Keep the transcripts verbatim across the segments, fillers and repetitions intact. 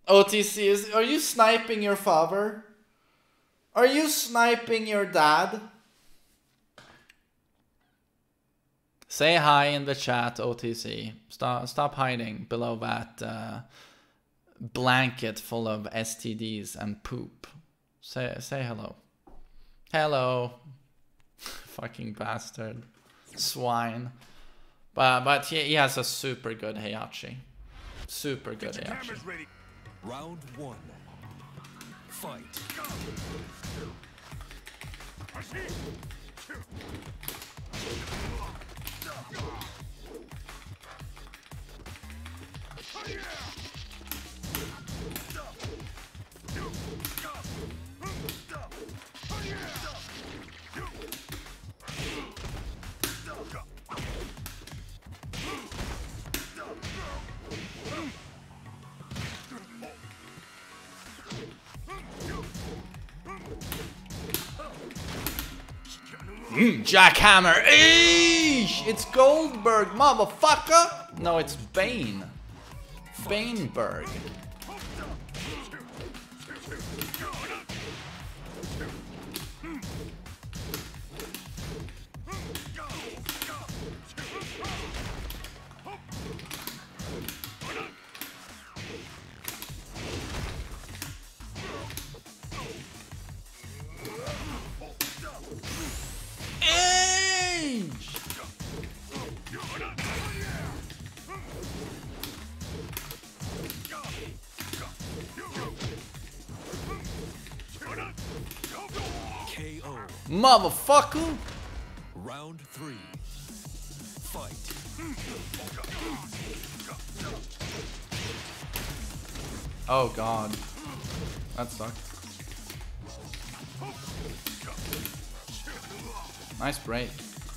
O T C, is, are you sniping your father? Are you sniping your dad? Say hi in the chat, O T C. Stop, stop hiding below that uh, blanket full of S T Ds and poop. Say, say hello. Hello. Fucking bastard. Swine. But, but he, he has a super good Heihachi. Super good Heihachi. Round one. Fight. Mm, Jackhammer. Eesh! It's Goldberg, motherfucker! No, it's Bane. Baneberg. K O. Motherfucker! Round three. Fight. Oh god. That sucked. Nice break.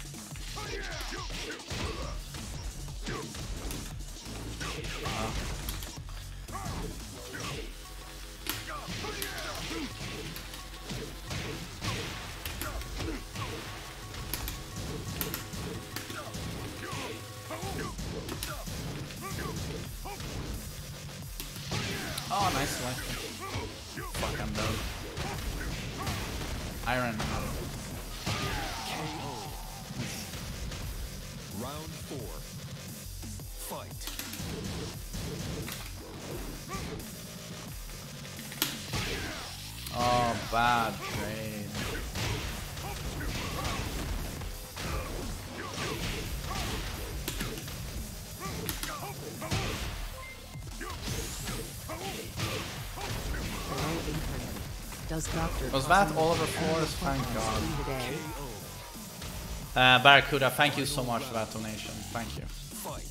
Uh. Oh, nice selection. Fuck, I'm done. Iron. K O. Round four. Fight. Oh, bad trade. Does Doctor Was that Oliver Force? Thank God. Uh, Barracuda, thank you so much for that donation. Thank you. Fight.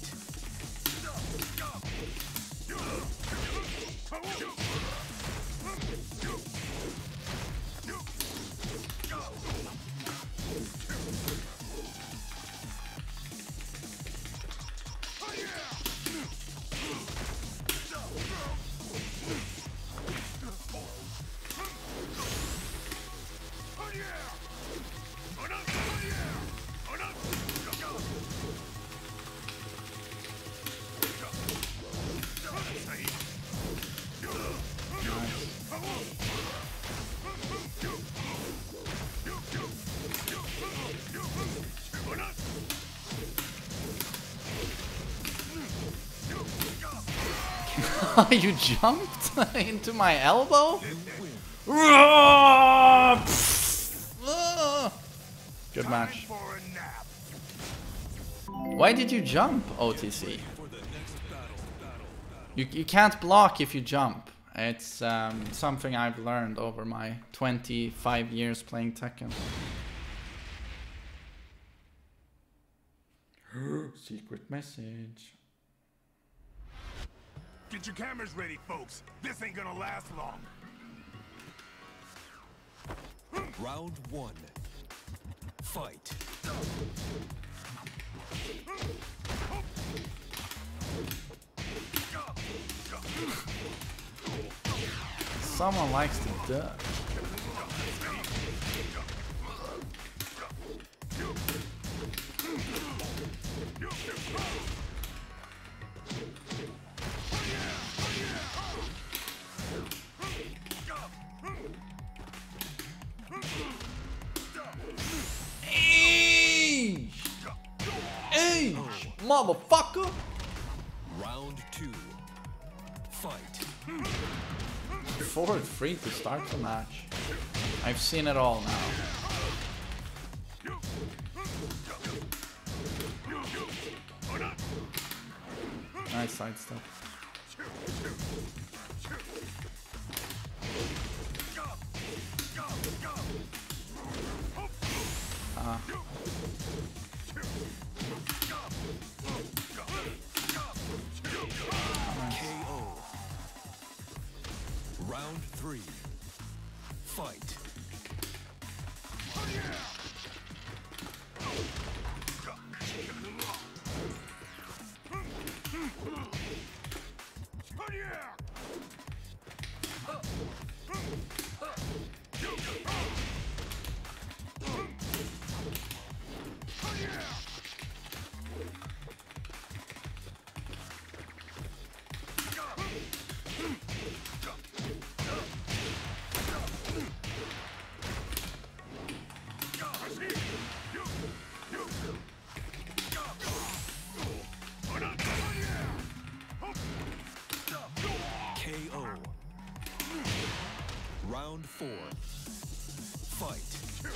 You jumped into my elbow? Good match. Why did you jump, O T C? You, you can't block if you jump. It's um, something I've learned over my twenty-five years playing Tekken. Secret message. Get your cameras ready, folks. This ain't gonna last long. Round one. Fight. Someone likes to duck. motherfucker! Round two. Fight. Forward free to start the match. I've seen it all now. Nice side step. Ah. K O. Round three. Fight. K O. Round four. Fight.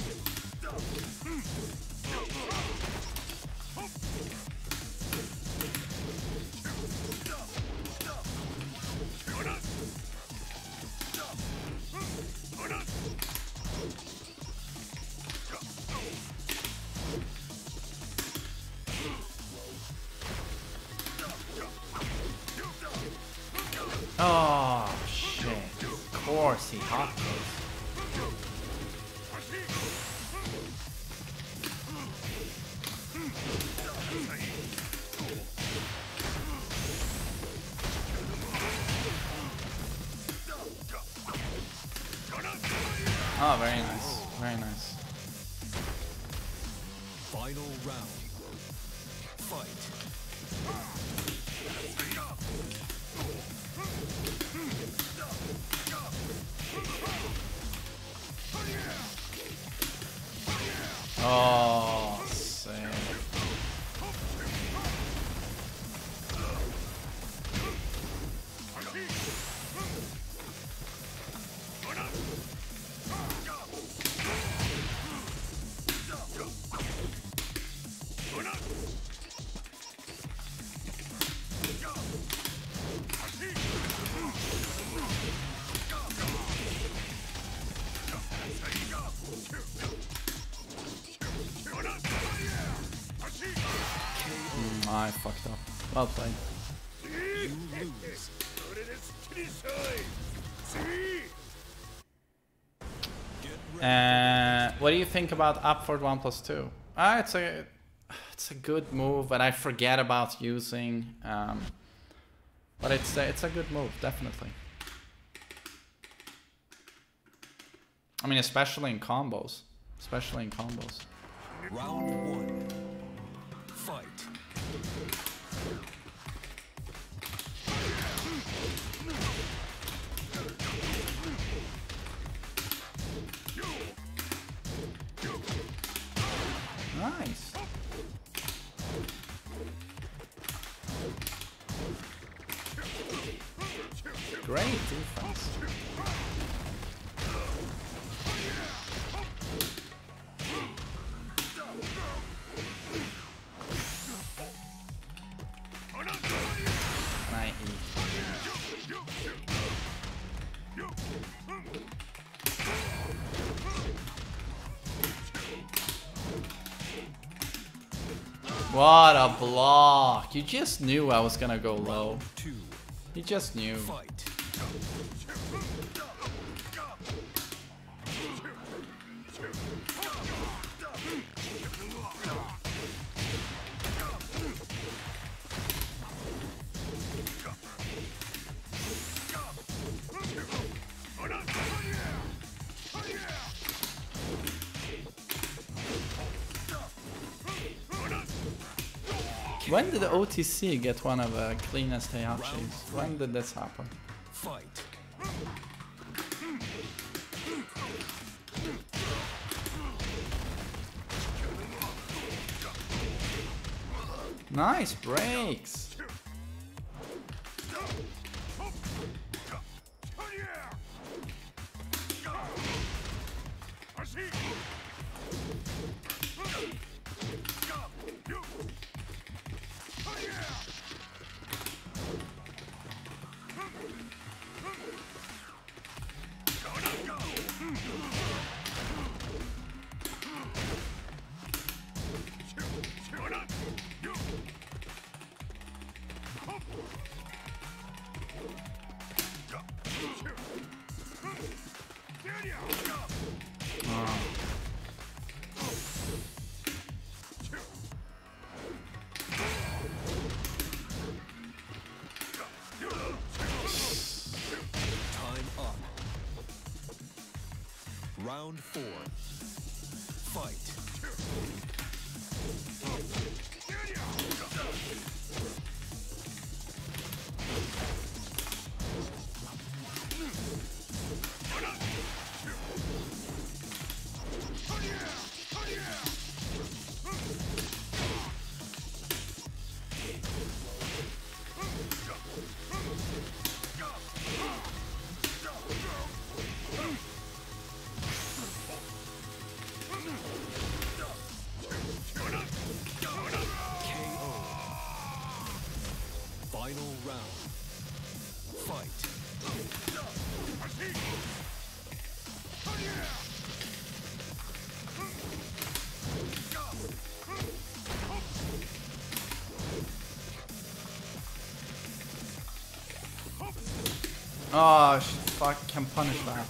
Oh shit. Of course he hopped this. Oh, very nice. Very nice. Final round. Fight. Oh, sick. Mm, I fucked up. Well played. You lose. Uh, what do you think about Upward one plus two? Ah, it's a it's a good move, but I forget about using. Um, but it's a, it's a good move, definitely. I mean, especially in combos, especially in combos. Round one. Fight. Nice. Great defense. Can I eat? What a block! You just knew I was gonna go low. Two. You just knew. Fight. When did the O T C get one of the cleanest Heihachis? When did this happen? Fight. Nice breaks. Round four. Fight. Final round. Fight. Oh, sh fuck, can punish that.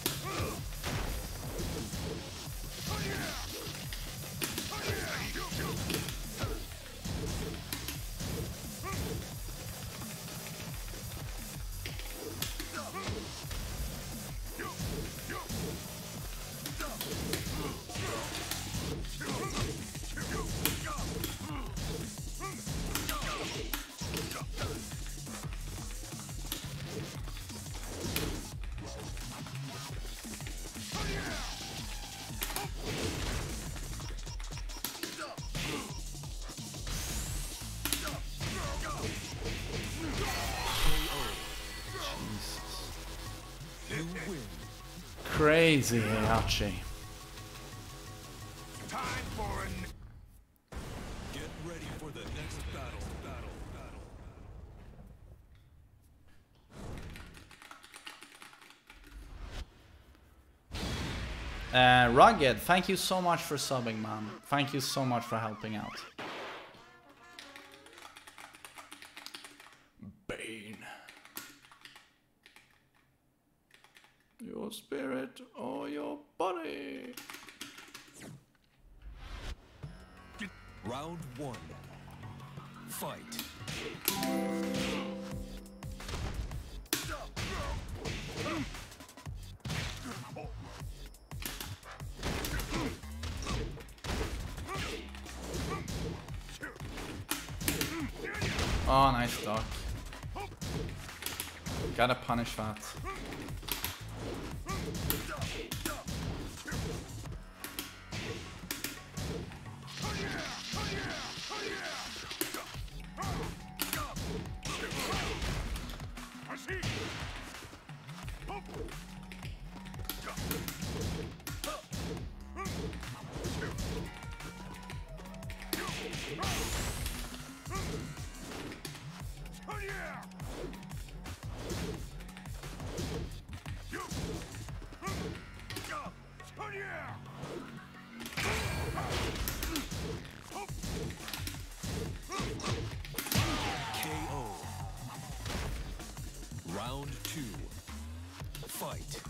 Crazy, Heihachi. Time for an... Get ready for the next battle. Battle. Battle. Uh, Rugged, thank you so much for subbing, man. Thank you so much for helping out. Bane. Your spirit or your body. Round one. Fight. Oh, nice duck. Gotta punish that. K O. Round two. Fight.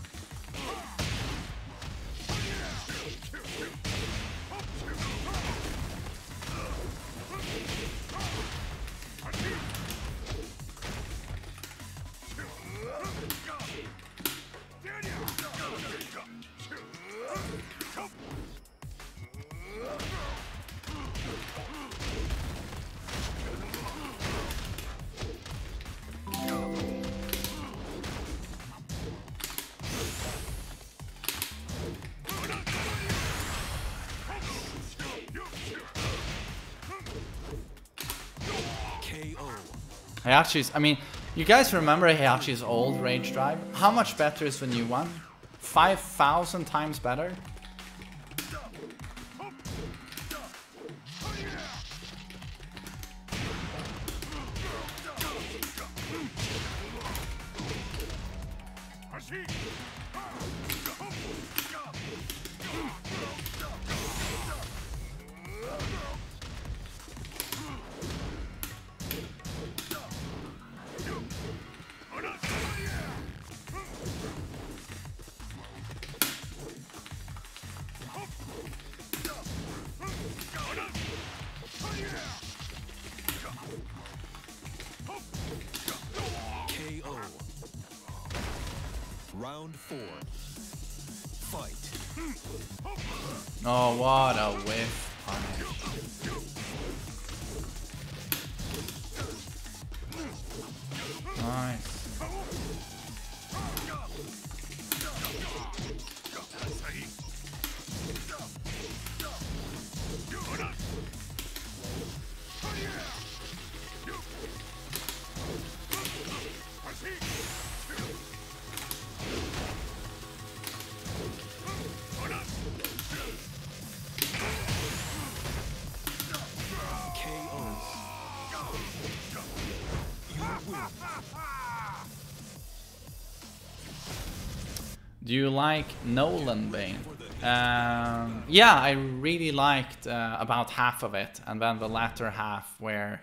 Heihachi's, I mean, you guys remember Heihachi's old Rage Drive? How much better is the new one? five thousand times better? K O. Round four. Fight. Oh, what a whiff punish. Nice. Do you like Nolan Bane? Um, yeah, I really liked uh, about half of it, and then the latter half where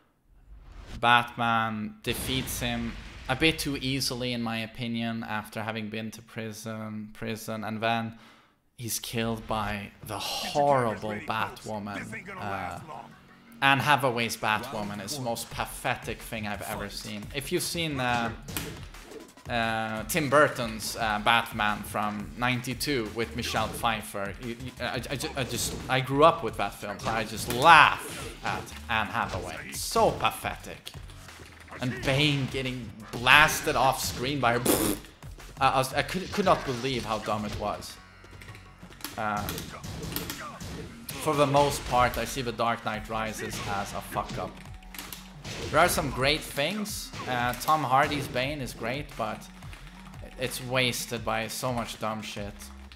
Batman defeats him a bit too easily, in my opinion, after having been to prison, prison, and then he's killed by the horrible Batwoman. Uh, Anne Hathaway's Batwoman is the most pathetic thing I've ever seen. If you've seen uh, uh, Tim Burton's uh, Batman from ninety-two with Michelle Pfeiffer, you, you, I, I, ju I just I grew up with that film, so I just laugh at Anne Hathaway. It's so pathetic. And Bane getting blasted off screen by her. I, I, was, I could, could not believe how dumb it was. Uh, for the most part, I see The Dark Knight Rises as a fuck up. There are some great things. Uh, Tom Hardy's Bane is great, but it's wasted by so much dumb shit.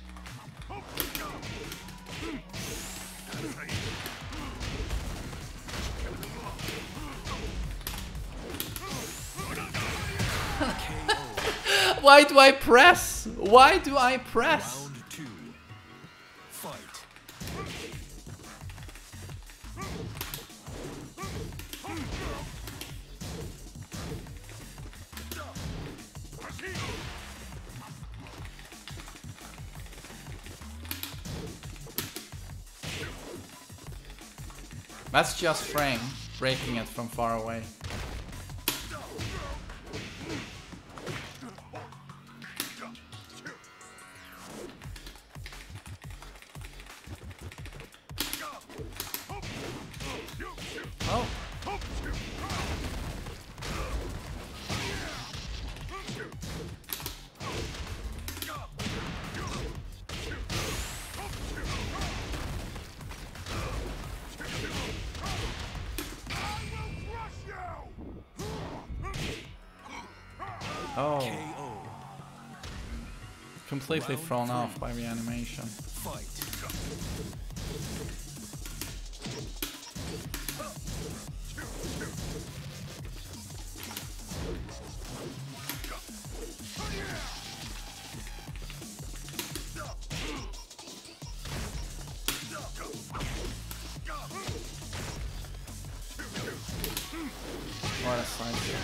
Why do I press? Why do I press? Round two. Fight. That's just Frame breaking it from far away. Oh. Oh. K O. Completely thrown off by the animation. Fight. What a side kick.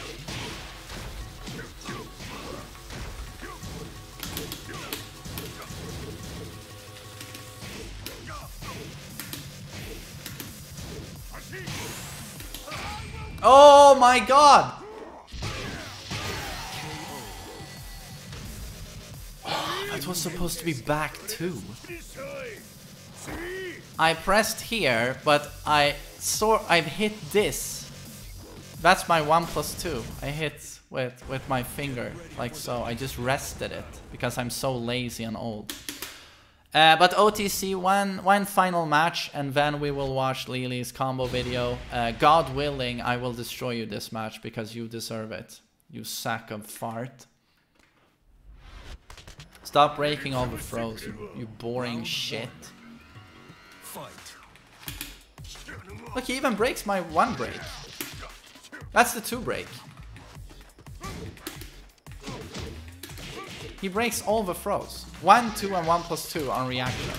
Oh my god! Oh, that was supposed to be back too. I pressed here, but I saw I've hit this. That's my one plus two. I hit with with my finger, like so. I just rested it because I'm so lazy and old. Uh, but O T C, one, one final match, and then we will watch Lily's combo video. Uh, God willing, I will destroy you this match because you deserve it. You sack of fart. Stop breaking all the throws, you, you boring shit. Fight. Look, he even breaks my one break. That's the two break. He breaks all the throws. One, two, and one plus two on reaction.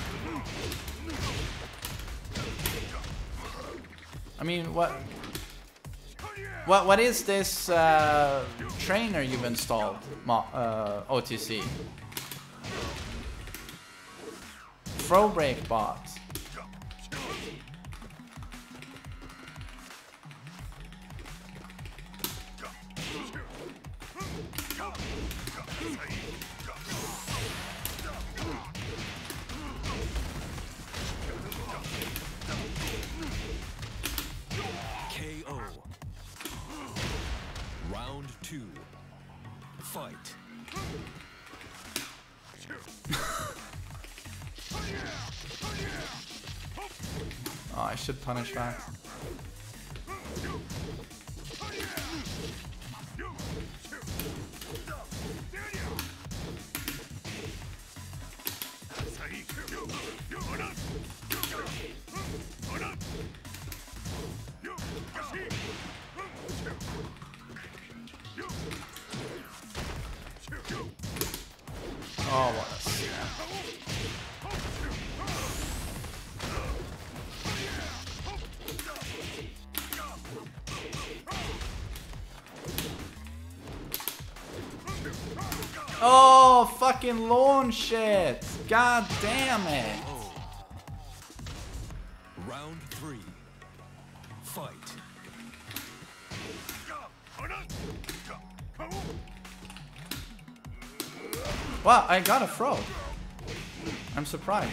I mean, what? What? What is this uh, trainer you've installed, uh, O T C? Throw break bot. K O. Round two. Fight. Oh, I should punish that. Oh, what a snap. Oh, fucking launch it! God damn it! Round three. Fight. Wow, I got a throw. I'm surprised.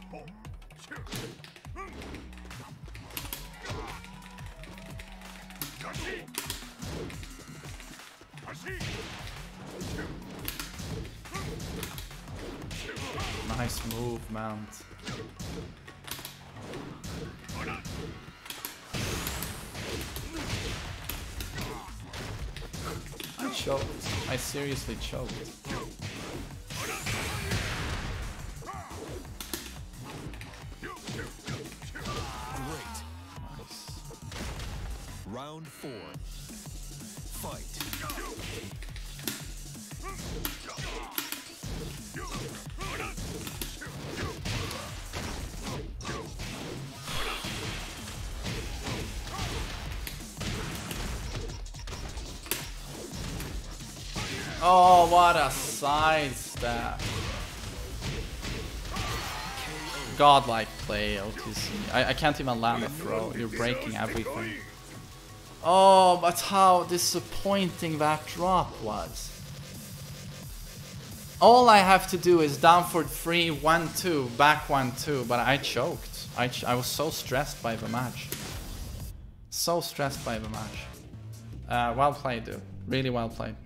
Nice move, Mount. I choked. I seriously choked. Round four. Fight. Oh, what a side step. Godlike play, O T C. I, I can't even land a throw. You're breaking everything. Oh, but how disappointing that drop was. All I have to do is down for three, one, two, back one, two, but I choked. I, ch I was so stressed by the match. So stressed by the match. Uh, well played, dude. Really well played.